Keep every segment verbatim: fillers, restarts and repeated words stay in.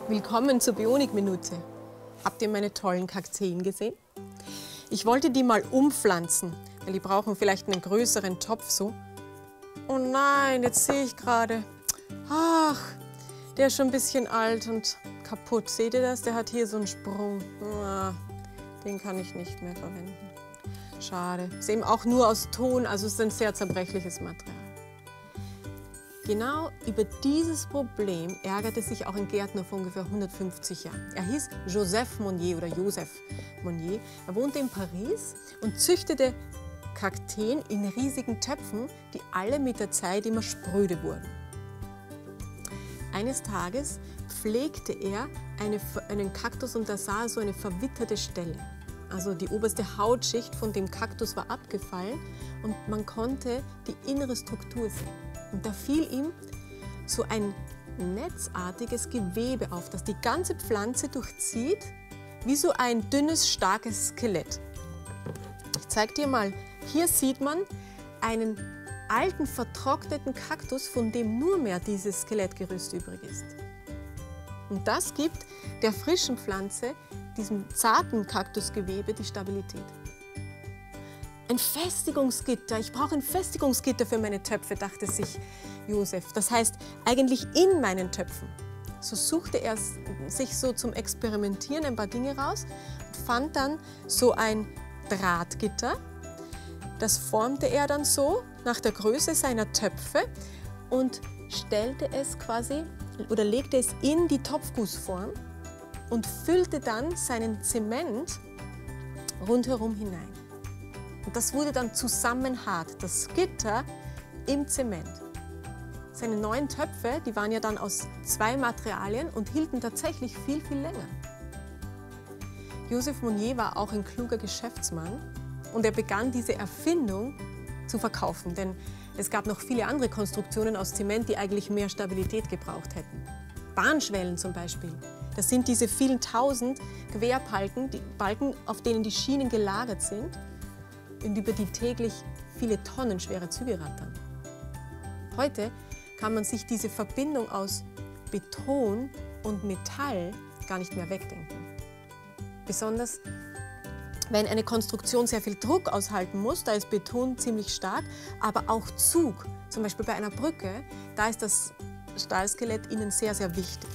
Willkommen zur Bionik-Minute. Habt ihr meine tollen Kakteen gesehen? Ich wollte die mal umpflanzen, weil die brauchen vielleicht einen größeren Topf so. Oh nein, jetzt sehe ich gerade, ach, der ist schon ein bisschen alt und kaputt. Seht ihr das? Der hat hier so einen Sprung. Ah, den kann ich nicht mehr verwenden. Schade. Ist eben auch nur aus Ton, also es ist ein sehr zerbrechliches Material. Genau über dieses Problem ärgerte sich auch ein Gärtner vor ungefähr hundertfünfzig Jahren. Er hieß Joseph Monnier oder Joseph Monnier. Er wohnte in Paris und züchtete Kakteen in riesigen Töpfen, die alle mit der Zeit immer spröde wurden. Eines Tages pflegte er eine, einen Kaktus und da sah er so eine verwitterte Stelle. Also die oberste Hautschicht von dem Kaktus war abgefallen und man konnte die innere Struktur sehen. Und da fiel ihm so ein netzartiges Gewebe auf, das die ganze Pflanze durchzieht, wie so ein dünnes, starkes Skelett. Ich zeige dir mal, hier sieht man einen alten, vertrockneten Kaktus, von dem nur mehr dieses Skelettgerüst übrig ist. Und das gibt der frischen Pflanze, diesem zarten Kaktusgewebe, die Stabilität. Ein Festigungsgitter, ich brauche ein Festigungsgitter für meine Töpfe, dachte sich Joseph. Das heißt, eigentlich in meinen Töpfen. So suchte er sich so zum Experimentieren ein paar Dinge raus und fand dann so ein Drahtgitter. Das formte er dann so nach der Größe seiner Töpfe und stellte es quasi oder legte es in die Topfgussform und füllte dann seinen Zement rundherum hinein. Und das wurde dann zusammenhart, das Gitter im Zement. Seine neuen Töpfe, die waren ja dann aus zwei Materialien und hielten tatsächlich viel, viel länger. Joseph Monnier war auch ein kluger Geschäftsmann und er begann diese Erfindung zu verkaufen, denn es gab noch viele andere Konstruktionen aus Zement, die eigentlich mehr Stabilität gebraucht hätten. Bahnschwellen zum Beispiel. Das sind diese vielen tausend Querbalken, die Balken, auf denen die Schienen gelagert sind und über die täglich viele Tonnen schwere Züge rattern. Heute kann man sich diese Verbindung aus Beton und Metall gar nicht mehr wegdenken. Besonders wenn eine Konstruktion sehr viel Druck aushalten muss, da ist Beton ziemlich stark, aber auch Zug, zum Beispiel bei einer Brücke, da ist das Stahlskelett innen sehr, sehr wichtig.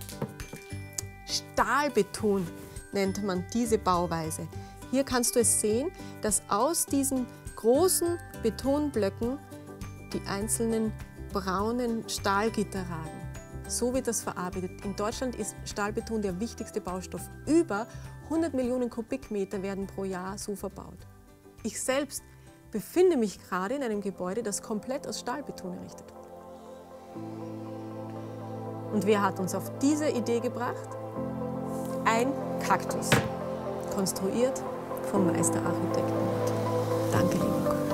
Stahlbeton nennt man diese Bauweise. Hier kannst du es sehen, dass aus diesen großen Betonblöcken die einzelnen braunen Stahlgitter ragen. So wird das verarbeitet. In Deutschland ist Stahlbeton der wichtigste Baustoff. Über hundert Millionen Kubikmeter werden pro Jahr so verbaut. Ich selbst befinde mich gerade in einem Gebäude, das komplett aus Stahlbeton errichtet wurde. Und wer hat uns auf diese Idee gebracht? Ein Kaktus, konstruiert vom Meisterarchitekten. Danke, lieber Gott.